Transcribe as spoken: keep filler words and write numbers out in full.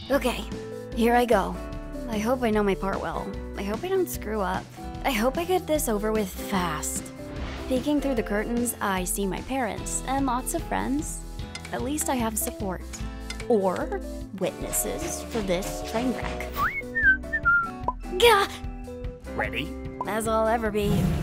Okay, here I go. I hope I know my part well. I hope I don't screw up. I hope I get this over with fast. Peeking through the curtains, I see my parents and lots of friends. At least I have support. Or witnesses for this train wreck. Gah! Ready? As I'll ever be.